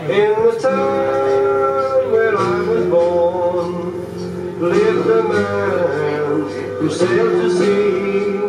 In the town where I was born lived a man who sailed to sea.